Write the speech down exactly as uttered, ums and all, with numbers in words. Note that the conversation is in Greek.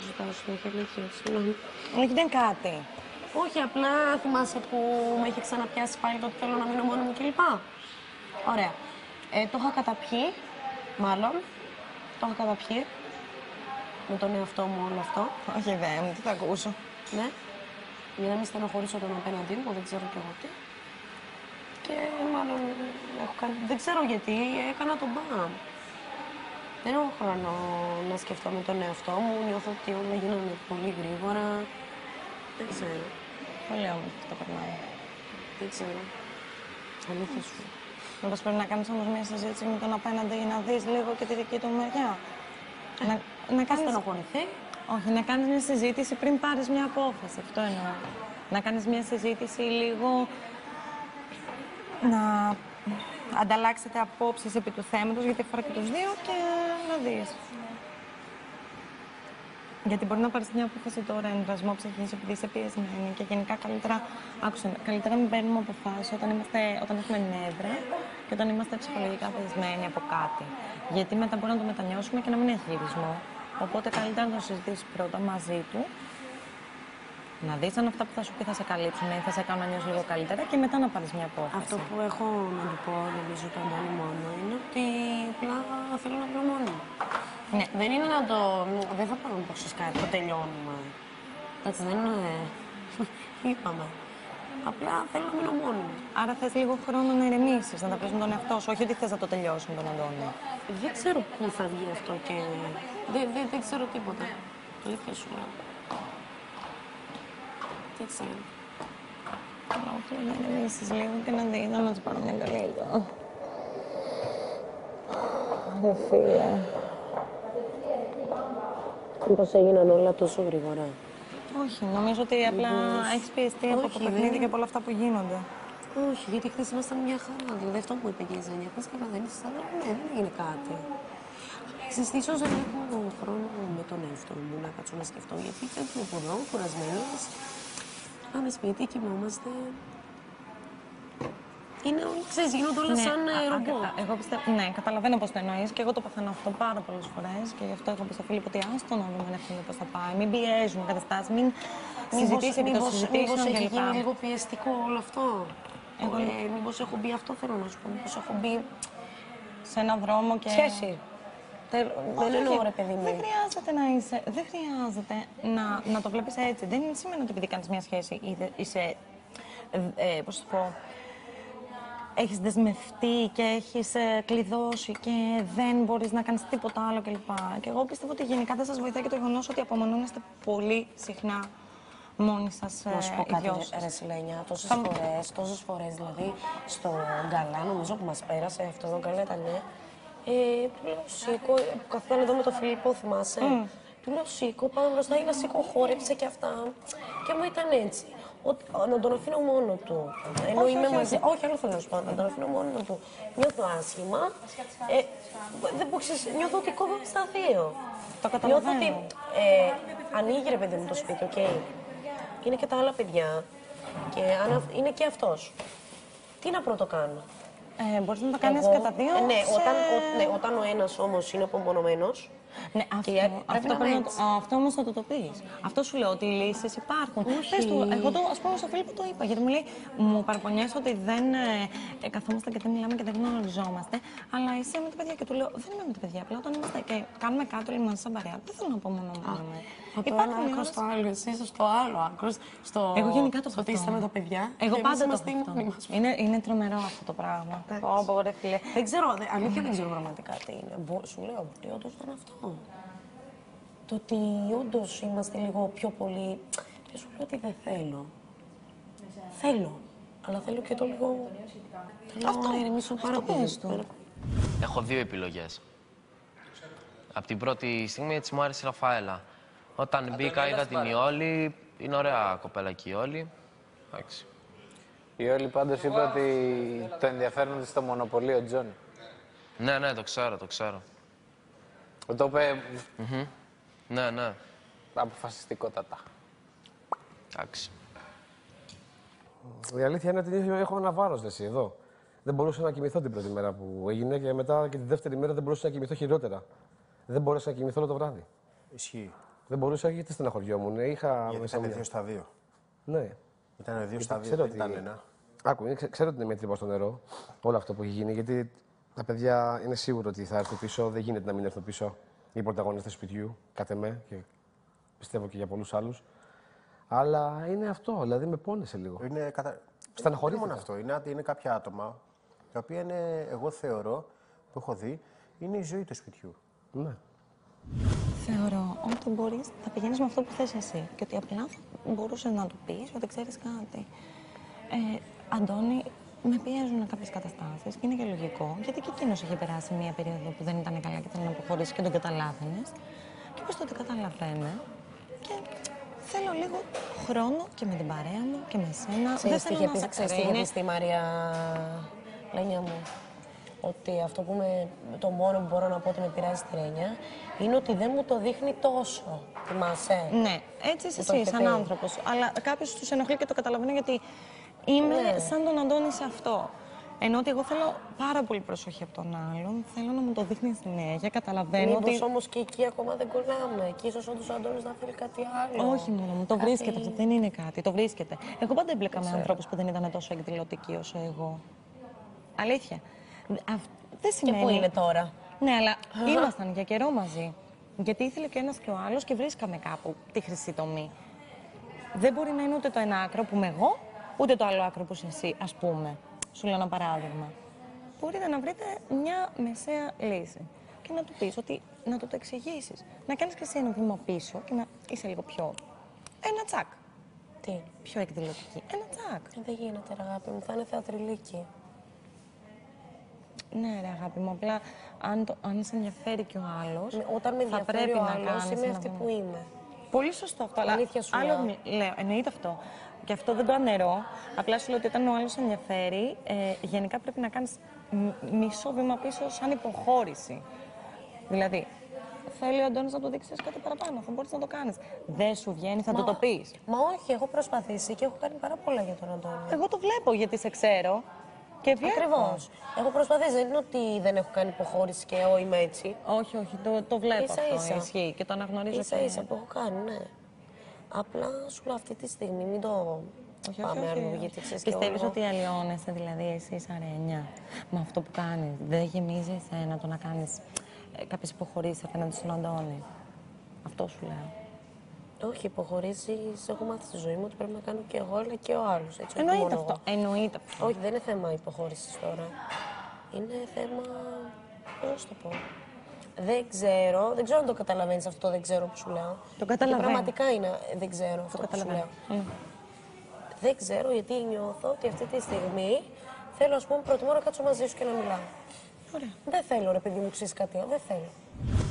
ζητάω συνέχεια, αλήθεια, συγγνώμη. Όχι, δεν κάτι. Όχι, απλά θυμάσαι που με είχε ξαναπιάσει πάλι το ότι θέλω να μείνω μόνη μου κλπ. Ωραία. Ε, το είχα καταπιεί, μάλλον. Το είχα καταπιεί. Με τον εαυτό μου όλο αυτό. Όχι, δεν μου, τι θα ακούσω. Ναι. Για να μην στενοχωρήσω τον απέναντί μου, δεν ξέρω κι εγώ τι. Και μάλλον έχω κάνει... Δεν ξέρω γιατί, έκανα τον μπαμ. Δεν έχω χρόνο να σκεφτώ τον εαυτό μου, νιώθω ότι όλα γίνανε πολύ γρήγορα. Δεν ξέρω. Πολύ όμορφο αυτό το περνάει. Δεν ξέρω. Αλήθεια σου. Μήπως πρέπει να κάνεις όμως μια συζήτηση με τον απέναντι για να δεις λίγο και τη δική του μεριά. Ε, να, να κάνεις... στενοχωρηθεί. Όχι, να κάνεις μια συζήτηση πριν πάρεις μια απόφαση. Αυτό εννοώ. Να κάνεις μια συζήτηση λίγο... να ανταλλάξετε απόψεις επί του θέματος, γιατί αφορά και τους δύο, και να δεις. Γιατί μπορεί να πάρεις μια απόφαση τώρα, εμβρασμό ψυχής, επειδή είσαι πιεσμένη, και γενικά καλύτερα, άκουσε, καλύτερα μην παίρνουμε αποφάσεις όταν, είμαστε, όταν έχουμε νεύρα και όταν είμαστε ψυχολογικά πεσμένοι από κάτι. Γιατί μετά μπορεί να το μετανιώσουμε και να μην έχει γυρισμό. Οπότε καλύτερα να το συζητήσεις πρώτα μαζί του, να δεις αν αυτά που θα σου πει θα σε καλύψουν ή θα σε κάνουν να νιώσεις λίγο καλύτερα, και μετά να πάρεις μια απόφαση. Αυτό που έχω να του πω, νομίζω, το Αντώνη μόνο, είναι ότι απλά θέλω να βρω μόνο. Ναι, δεν είναι να το... Δεν θα πάω να πω κάτι, το τελειώνουμε. Εντάξει, δεν είναι... Είπαμε. Απλά θέλω να μείνω μόνη. Άρα θες λίγο χρόνο να ηρεμήσεις, να τα πεις με τον εαυτό σου, όχι ότι θες να το τελειώσεις με τον Αντώνη. Δεν ξέρω πού θα βγει αυτό και... Δεν, δεν, δεν ξέρω τίποτα. Αλήθεια σου λέω. Δεν ξέρω. Όχι, να ηρεμήσεις λίγο και να δεις, να μας πάρω μια καλή εδώ. Ρε φίλε. Πώς έγιναν όλα τόσο γρήγορα. Όχι, νομίζω ότι απλά Μήπως... έχεις πιεστεί από το παιχνίδι δεν... και από όλα αυτά που γίνονται. Όχι, γιατί χθες ήμασταν μια χαρά. Δηλαδή αυτό που είπε και η Ζένια. Χθες καλά δεν είσαι, αλλά ναι, δεν έγινε κάτι. Εσείς ίσως δεν έχω χρόνο με τον εαυτό μου να κάτσω να σκεφτώ, γιατί φεύγουμε από εδώ, κουρασμένες. Πάμε σπίτι, κοιμόμαστε. Είναι όλοι, ξέρεις, γίνονται όλα ναι, σαν ρομπότ. Εγώ πιστεύω, ναι, καταλαβαίνω πώς το εννοείς και εγώ το παθαίνω αυτό πάρα πολλές φορές και γι' αυτό έχω πει στο Φίλιππο ότι άστο να δούμε ευθύνη πώς θα πάει. Μην πιέζουμε καταστάσεις, μην συζητήσει επί των συζητήσεων κλπ. Μήπως έχει γίνει κλπ. λίγο πιεστικό όλο αυτό. Εγώ... Ε, μήπως έχω μπει, αυτό θέλω να σου πω, μήπως έχω μπει... σε έναν δρόμο και... Σχέση. Δεν, δεν εννοώ, ρε παιδί μου. Δεν χρειάζεται να είσαι, δεν χρειάζεται να, να το βλέπεις έτσι. Δεν σημαίνει ότι επειδή κάνεις μια σχέση είσαι, ε, πώς θα πω, έχεις δεσμευτεί και έχεις ε, κλειδώσει και δεν μπορείς να κάνεις τίποτα άλλο κλπ. Και εγώ πιστεύω ότι γενικά δεν σας βοηθάει και το γεγονός ότι απομονώνεστε πολύ συχνά μόνοι σας ε, να σου πω κάτι, σας. ρε Σιλένια, τόσες Θα... φορές, τόσες φορές, δηλαδή, στο γκαλά, νομίζω που μας πέρασε, αυτό το γκαλά ήταν, ε, του λέω σήκω, που καθόταν εδώ με τον Φιλίππο, θυμάσαι. Mm. Του λέω σήκω, πάμε μπροστά, να σήκω, χόρεψε και αυτά. Και μου ήταν έτσι. Ότι, να τον αφήνω μόνο του. Ενώ όχι, είμαι όχι, μαζί. Όχι, άλλο θέλω να σου πω. Να τον αφήνω μόνο του. Νιώθω άσχημα. Ε, δεν πω, ξέρεις, νιώθω ότι κόβω στα δύο. Το καταλαβαίνω. Νιώθω ότι ε, ανοίγει, ρε παιδί μου, το σπίτι, οκ. Okay. Είναι και τα άλλα παιδιά. Και αν, είναι και αυτός. Τι να πρώτο κάνω. Ε, μπορείς να το κάνεις Εγώ, κατά δύο. Ε, ναι, σε... όταν, ο, ναι, όταν ο ένας όμως είναι απομονωμένος. Ναι, αυτό, και αυτό, να να, αυτό όμως θα το το πεις. Αυτό σου λέω, ότι οι λύσεις υπάρχουν. Πες του, εγώ το, ας πούμε, στο Φίλιππο το είπα, γιατί μου λέει, μου παραπονιέσαι ότι δεν ε, ε, καθόμαστε και δεν μιλάμε και δεν γνωριζόμαστε, αλλά είσαι με τα παιδιά. Και του λέω, δεν είμαι με τα παιδιά, απλά όταν είμαστε και κάνουμε κάτι όλοι μαζί σαν παρέα, δεν θέλω να απομονωμένουμε. Από το ένα άκρο στο άλλο, εσύ είσαι στο άλλο άκρο. Στο... Εγώ γενικά το στο ότι είστε με τα παιδιά. Εγώ πάντα το αυτό. Είναι, είναι τρομερό αυτό το πράγμα. Ω, ρε φίλε. Δεν ξέρω, αλήθεια δεν ξέρω πραγματικά τι είναι. Σου λέω ότι όντως ήταν αυτό. Το ότι όντως είμαστε λίγο πιο πολύ. Και σου λέω ότι δεν θέλω. Θέλω. Αλλά θέλω και το λίγο. Θέλω να ηρεμήσω πάρα πολύ. Έχω δύο επιλογές. Από την πρώτη στιγμή έτσι μου άρεσε η Ραφαέλα. Όταν μπήκα, είδα την Ιόλη. Είναι ωραία κοπέλα και η Ιόλη. Εντάξει. Η Ιόλη πάντως είπε ότι το ενδιαφέρον της στο μονοπωλίο, Τζόνι. Ναι, ναι, το ξέρω, το ξέρω. Το είπε... Mm-hmm. Ναι, ναι. Αποφασιστικότατα. Εντάξει. Η αλήθεια είναι ότι έχω ένα βάρος εσύ εδώ. Δεν μπορούσα να κοιμηθώ την πρώτη μέρα που έγινε και μετά και τη δεύτερη μέρα δεν μπορούσα να κοιμηθώ χειρότερα. Δεν μπορούσα να κοιμηθώ όλο το βράδυ. Ισχύει. Δεν μπορούσα γιατί στεναχωριόμουν. Είχα Γιατί μέσα ήταν μου. δύο στα δύο. Ναι. Ήταν δύο στα δύο, Ξέρω δεν ότι... ήταν ένα. Άκου, είναι- ξε- ξέρω ότι είναι μια τρύπα στο νερό όλο αυτό που έχει γίνει. Γιατί τα παιδιά είναι σίγουρο ότι θα έρθουν πίσω. Δεν γίνεται να μην έρθουν πίσω οι πρωταγωνιστές του σπιτιού, κάτε με και πιστεύω και για πολλούς άλλους. Αλλά είναι αυτό, δηλαδή με πόνεσε λίγο. Είναι κατα... Στεναχωρήθηκα. Δεν είναι μόνο αυτό. Είναι, ότι είναι κάποια άτομα τα οποία είναι, εγώ θεωρώ, που έχω δει, είναι η ζωή του σπιτιού. Ναι. Θεωρώ ότι μπορείς να πηγαίνεις με αυτό που θες εσύ και ότι απλά θα μπορούσες να του πεις ότι ξέρεις κάτι. Ε, Αντώνη, με πιέζουν κάποιες καταστάσεις και είναι και λογικό, γιατί και εκείνος είχε περάσει μια περίοδο που δεν ήταν καλά και ήθελε να αποχωρήσει και τον καταλάβαινες. Και όπως τότε καταλαβαίνω και θέλω λίγο χρόνο και με την παρέα μου και με σένα. Δεν Ξέρεις τι θέλω είχε να πει- σε ξέρεις τι είχε πει ξερίνει. στη Μαρία Λένια μου. Ότι αυτό που με, το μόνο που μπορώ να πω ότι με πειράζει στη Ρένια είναι ότι δεν μου το δείχνει τόσο. Θυμάσαι. Ναι, έτσι είσαι Μου το εσύ, είχε σαν πει. άνθρωπος. Αλλά κάποιος τους ενοχλεί και το καταλαβαίνω γιατί είμαι Ναι. σαν τον Αντώνη σε αυτό. Ενώ ότι εγώ θέλω πάρα πολύ προσοχή από τον άλλον, θέλω να μου το δείχνει συνέχεια, καταλαβαίνω Μήπως ότι. όμως και εκεί ακόμα δεν κολλάμε. Και ίσως όντως ο Αντώνης να θέλει κάτι άλλο. Όχι μόνο μου, το Κάτι- βρίσκεται αυτό, δεν είναι κάτι, το βρίσκεται. Εγώ πάντα έμπλεκα με ανθρώπους που δεν ήταν τόσο εκδηλωτικοί όσο εγώ. Αλήθεια. Αυ- Δεν Και σημαίνει. πού είναι τώρα. Ναι, αλλά ήμασταν για καιρό μαζί. Γιατί ήθελε και ένας και ο άλλος και βρίσκαμε κάπου τη χρυσή τομή. Δεν μπορεί να είναι ούτε το ένα άκρο που είμαι εγώ, ούτε το άλλο άκρο που είσαι εσύ, ας πούμε. Σου λέω ένα παράδειγμα. Μπορείτε να βρείτε μια μεσαία λύση. Και να του πεις ότι να του το εξηγήσεις. Να κάνεις και εσύ ένα βήμα πίσω και να είσαι λίγο πιο. Ένα τσακ. Τι. Πιο εκδηλωτική. Ένα τσακ. Ε, Δεν γίνεται, ρε αγάπη μου. Θα είναι θεατριλίκη. Ναι, ρε αγάπη μου, απλά αν, το, αν σε ενδιαφέρει και ο άλλος. Με- Όταν με θα ενδιαφέρει πρέπει ο να άλλος, κάνεις είμαι ένα αυτή βήμα. που είμαι. Πολύ σωστό αυτό. Αλλά Αλήθεια σου άλλο λέω. μι- λέω, εννοείται αυτό. Και αυτό δεν το αναιρώ. Απλά σου λέω ότι όταν ο άλλος ενδιαφέρει, ε, γενικά πρέπει να κάνεις μ- μισό βήμα πίσω σαν υποχώρηση. Δηλαδή, θέλει ο Αντώνης να του δείξεις κάτι παραπάνω. Θα μπορείς να το κάνεις. Δεν σου βγαίνει, θα Μα- του το πεις. Μα όχι, έχω προσπαθήσει και έχω κάνει πάρα πολλά για τον Αντώνη. Εγώ το βλέπω γιατί σε ξέρω. Και βλέπω. Ακριβώς. Έχω προσπαθήσει. Δεν είναι ότι δεν έχω κάνει υποχώρηση και εγώ είμαι έτσι. Όχι, όχι, το, το βλέπω Ίσα αυτό. ίσα. Ισχύει και το αναγνωρίζω. Ίσα και- ίσα που έχω κάνει, ναι. Απλά σου λέω αυτή τη στιγμή μην το Όχι, πάμε όχι, αλλού, όχι. γιατί ξέρεις και Πιστεύεις εγώ- ότι αλλοιώνεσαι, δηλαδή εσύ σαν Ρένια, με αυτό που κάνεις. Δεν γεμίζει εσένα το να κάνεις ε, κάποιες υποχωρήσεις απέναντι στον Αντώνη. Αυτό σου λέω. Όχι, υποχωρήσεις. Έχω μάθει στη ζωή μου ότι πρέπει να κάνω και εγώ, αλλά και ο άλλος. Έτσι, όχι Εννοείται μόνο αυτό. εγώ. Εννοείται αυτό. Όχι, δεν είναι θέμα υποχώρησης τώρα. Είναι θέμα. Πώς να σου το πω. Δεν ξέρω, δεν ξέρω αν το καταλαβαίνεις αυτό, δεν ξέρω που σου λέω. Το καταλαβαίνω. Και πραγματικά είναι, δεν ξέρω αυτό που σου Καταλαβαίνω. λέω. Δεν ξέρω γιατί νιώθω ότι αυτή τη στιγμή θέλω, ας πούμε, προτιμώ να κάτσω μαζί σου και να μιλάω. Ωραία. Δεν θέλω, ρε παιδί μου, ξέρεις κάτι, δεν θέλω.